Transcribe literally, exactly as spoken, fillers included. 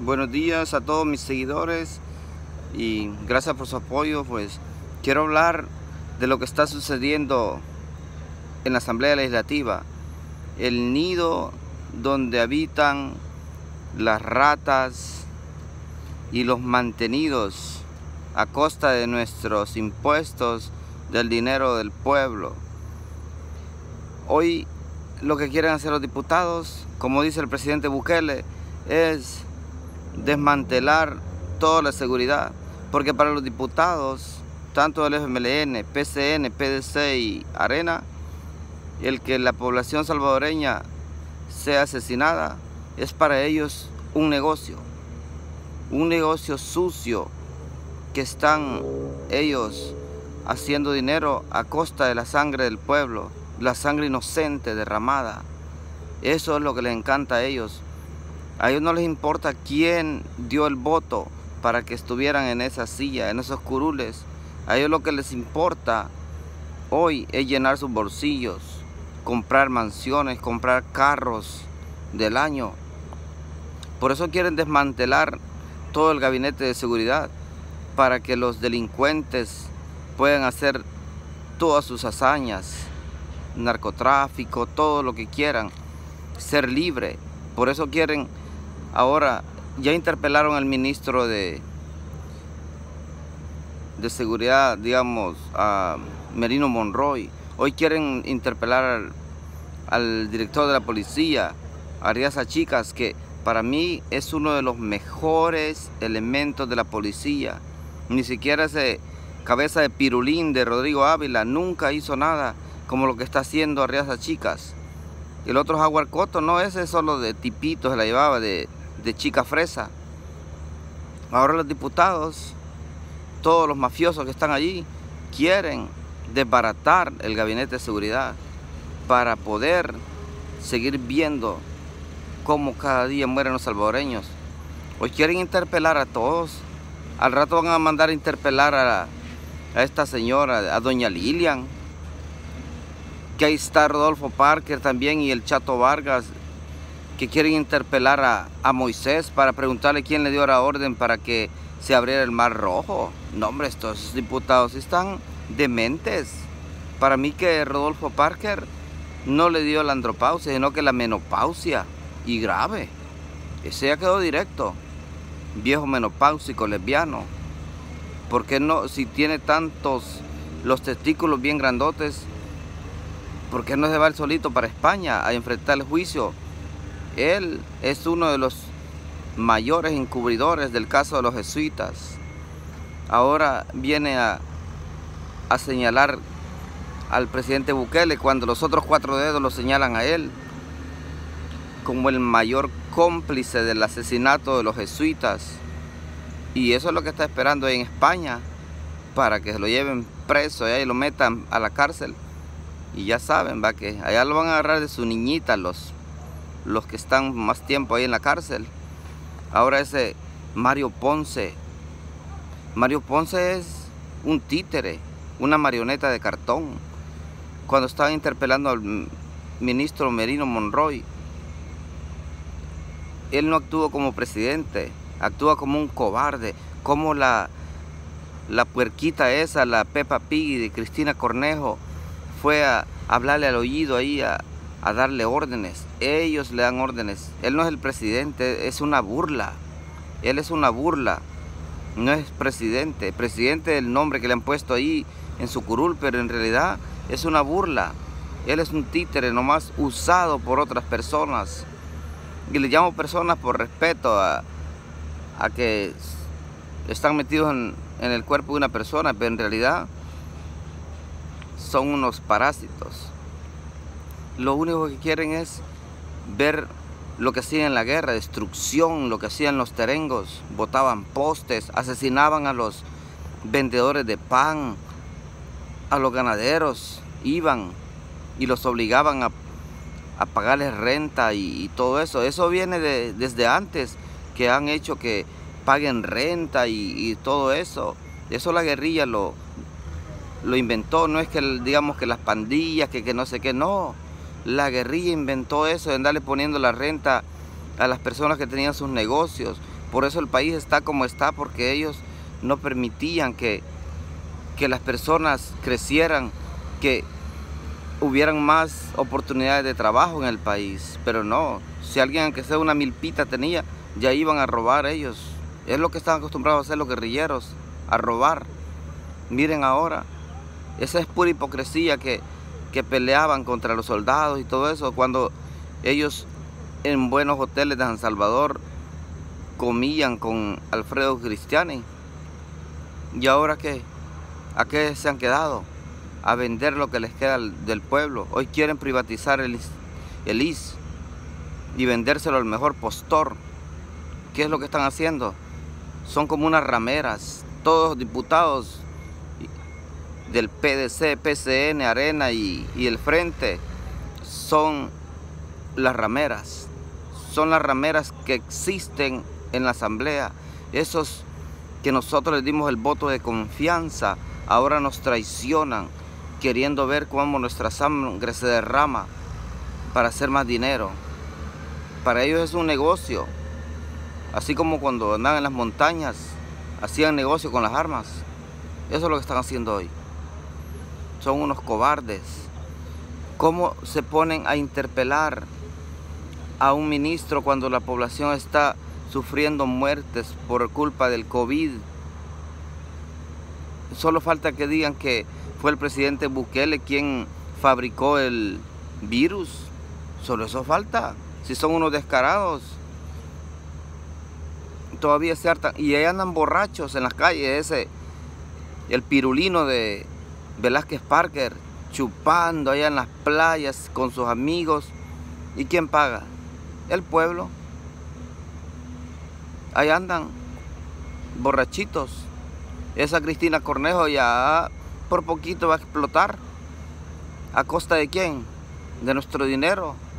Buenos días a todos mis seguidores y gracias por su apoyo. Pues quiero hablar de lo que está sucediendo en la Asamblea Legislativa, el nido donde habitan las ratas y los mantenidos a costa de nuestros impuestos, del dinero del pueblo. Hoy lo que quieren hacer los diputados, como dice el presidente Bukele, es desmantelar toda la seguridad, porque para los diputados, tanto del F M L N, P C N, P D C y Arena, el que la población salvadoreña sea asesinada es para ellos un negocio, un negocio sucio que están ellos haciendo dinero a costa de la sangre del pueblo, la sangre inocente derramada. Eso es lo que les encanta a ellos. A ellos no les importa quién dio el voto para que estuvieran en esa silla, en esos curules. A ellos lo que les importa hoy es llenar sus bolsillos, comprar mansiones, comprar carros del año. Por eso quieren desmantelar todo el gabinete de seguridad, para que los delincuentes puedan hacer todas sus hazañas, narcotráfico, todo lo que quieran, ser libre. Por eso quieren ahora, ya interpelaron al ministro de, de seguridad, digamos, a Merino Monroy. Hoy quieren interpelar al, al director de la policía, Arriaza Chicas, que para mí es uno de los mejores elementos de la policía. Ni siquiera ese cabeza de pirulín de Rodrigo Ávila nunca hizo nada como lo que está haciendo Arriaza Chicas. Y el otro Jaguar Coto, no, ese solo de tipito se la llevaba, de, de chica fresa. Ahora los diputados, todos los mafiosos que están allí, quieren desbaratar el gabinete de seguridad para poder seguir viendo cómo cada día mueren los salvadoreños. Hoy quieren interpelar a todos. Al rato van a mandar a interpelar a, a esta señora, a doña Lilian. Que ahí está Rodolfo Parker también y el Chato Vargas, que quieren interpelar a, a Moisés para preguntarle quién le dio la orden para que se abriera el Mar Rojo. No, hombre, estos diputados están dementes. Para mí que Rodolfo Parker no le dio la andropausia, sino que la menopausia, y grave. Ese ya quedó directo. Viejo menopáusico, lesbiano. ¿Por qué no? Si tiene tantos, los testículos bien grandotes, ¿por qué no se va él solito para España a enfrentar el juicio? Él es uno de los mayores encubridores del caso de los jesuitas. Ahora viene a, a señalar al presidente Bukele cuando los otros cuatro dedos lo señalan a él como el mayor cómplice del asesinato de los jesuitas. Y eso es lo que está esperando ahí en España, para que se lo lleven preso y lo metan a la cárcel. Y ya saben, va, que allá lo van a agarrar de su niñita los, los que están más tiempo ahí en la cárcel. Ahora ese Mario Ponce. Mario Ponce es un títere, una marioneta de cartón. Cuando estaban interpelando al ministro Merino Monroy, él no actuó como presidente, actúa como un cobarde, como la, la puerquita esa, la Peppa Pig de Cristina Cornejo, fue a hablarle al oído ahí, a, a darle órdenes. Ellos le dan órdenes. Él no es el presidente, es una burla. Él es una burla, no es presidente. El presidente es el nombre que le han puesto ahí en su curul, pero en realidad es una burla. Él es un títere nomás usado por otras personas. Y le llamo personas por respeto a, a que están metidos en, en el cuerpo de una persona, pero en realidad son unos parásitos. Lo único que quieren es ver lo que hacían en la guerra, destrucción, lo que hacían los terengos, botaban postes, asesinaban a los vendedores de pan, a los ganaderos, iban y los obligaban a, a pagarles renta y, y todo eso. Eso viene de, desde antes, que han hecho que paguen renta y, y todo eso. Eso la guerrilla lo, lo inventó. No es que, digamos, que las pandillas, que, que no sé qué, no. La guerrilla inventó eso de andarle poniendo la renta a las personas que tenían sus negocios, Por eso el país está como está, porque ellos no permitían que, que las personas crecieran, que hubieran más oportunidades de trabajo en el país. Pero no, si alguien aunque sea una milpita tenía, ya iban a robar ellos. Es lo que están acostumbrados a hacer los guerrilleros, a robar. Miren ahora, esa es pura hipocresía que, que peleaban contra los soldados y todo eso, cuando ellos en buenos hoteles de San Salvador comían con Alfredo Cristiani. ¿Y ahora qué? ¿A qué se han quedado? A vender lo que les queda del pueblo. Hoy quieren privatizar el, el I S y vendérselo al mejor postor. ¿Qué es lo que están haciendo? Son como unas rameras. Todos diputados del P D C, P C N, Arena y, y el Frente son las rameras. Son las rameras que existen en la asamblea. Esos que nosotros les dimos el voto de confianza, ahora nos traicionan, queriendo ver cómo nuestra sangre se derrama para hacer más dinero. Para ellos es un negocio. Así como cuando andaban en las montañas, hacían negocio con las armas. Eso es lo que están haciendo hoy. Son unos cobardes. ¿Cómo se ponen a interpelar a un ministro cuando la población está sufriendo muertes por culpa del COVID? Solo falta que digan que fue el presidente Bukele quien fabricó el virus. Solo eso falta. Si son unos descarados. Todavía se hartan. Y ahí andan borrachos en las calles. Ese, el pirulino de Velázquez Parker, chupando allá en las playas con sus amigos. ¿Y quién paga? El pueblo. Ahí andan borrachitos. Esa Cristina Cornejo ya por poquito va a explotar. ¿A costa de quién? De nuestro dinero.